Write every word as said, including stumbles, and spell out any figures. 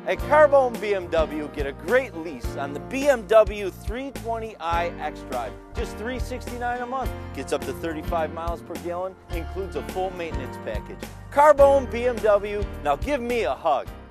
At Carbone B M W, get a great lease on the B M W three twenty i xDrive. Just three hundred sixty-nine dollars a month. Gets up to thirty-five miles per gallon. Includes a full maintenance package. Carbone B M W, now give me a hug.